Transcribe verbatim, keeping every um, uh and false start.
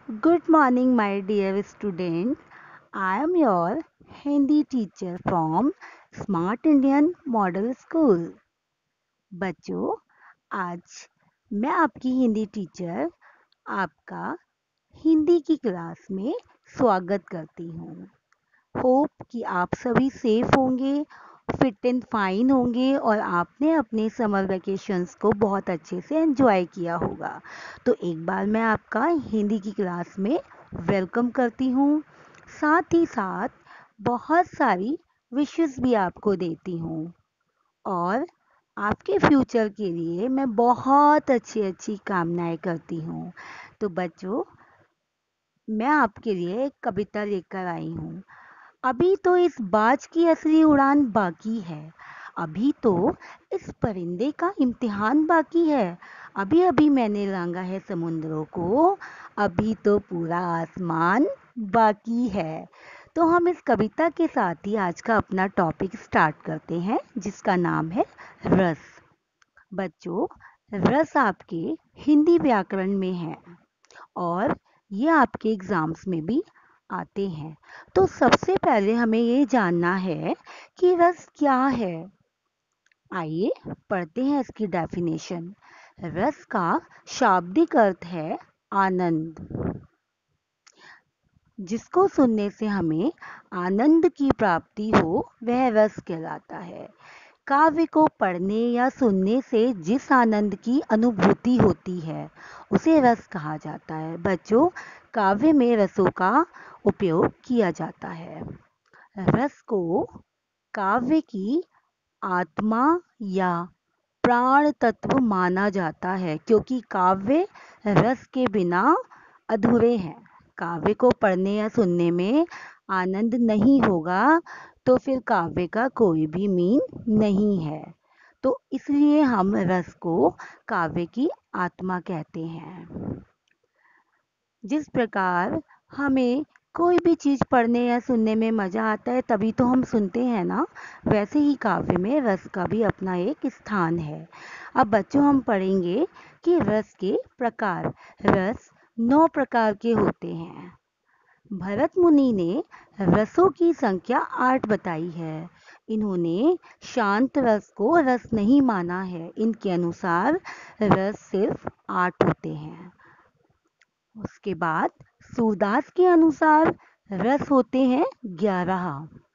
Good morning, my dear students. I am your Hindi teacher from Smart Indian Model School. बच्चों, आज मैं आपकी Hindi teacher आपका हिंदी की क्लास में स्वागत करती हूँ। होप कि आप सभी सेफ होंगे, फिट एंड फाइन होंगे और आपने अपने समर वेकेशंस को बहुत अच्छे से एंजॉय किया होगा। तो एक बार मैं आपका हिंदी की क्लास में वेलकम करती हूँ। साथ ही साथ बहुत सारी विशेस भी आपको देती हूँ और आपके फ्यूचर के लिए मैं बहुत अच्छी अच्छी कामनाएं करती हूँ। तो बच्चों, मैं आपके लिए एक कविता लेकर आई हूँ। अभी तो इस बाज की असली उड़ान बाकी है, अभी तो इस परिंदे का इम्तिहान बाकी है। अभी अभी मैंने लांगा है समुद्रों को, अभी तो पूरा आसमान बाकी है। तो हम इस कविता के साथ ही आज का अपना टॉपिक स्टार्ट करते हैं, जिसका नाम है रस। बच्चों, रस आपके हिंदी व्याकरण में है और ये आपके एग्जाम्स में भी आते हैं। तो सबसे पहले हमें ये जानना है कि रस क्या है। आइए पढ़ते हैं इसकी डेफिनेशन। रस का शाब्दिक अर्थ है आनंद। जिसको सुनने से हमें आनंद की प्राप्ति हो वह रस कहलाता है। काव्य को पढ़ने या सुनने से जिस आनंद की अनुभूति होती है उसे रस कहा जाता है। बच्चों, काव्य में रसों का उपयोग किया जाता है। रस को काव्य की आत्मा या प्राण तत्व माना जाता है, क्योंकि काव्य रस के बिना अधूरे हैं। काव्य को पढ़ने या सुनने में आनंद नहीं होगा तो फिर काव्य का कोई भी मीन नहीं है। तो इसलिए हम रस को काव्य की आत्मा कहते हैं। जिस प्रकार हमें कोई भी चीज़ पढ़ने या सुनने में मज़ा आता है तभी तो हम सुनते हैं ना, वैसे ही काव्य में रस का भी अपना एक स्थान है। अब बच्चों, हम पढ़ेंगे कि रस के प्रकार। रस नौ प्रकार के होते हैं। भरत मुनि ने रसों की संख्या आठ बताई है। इन्होंने शांत रस को रस नहीं माना है। इनके अनुसार रस सिर्फ आठ होते हैं। उसके बाद सूरदास के अनुसार रस होते हैं ग्यारह।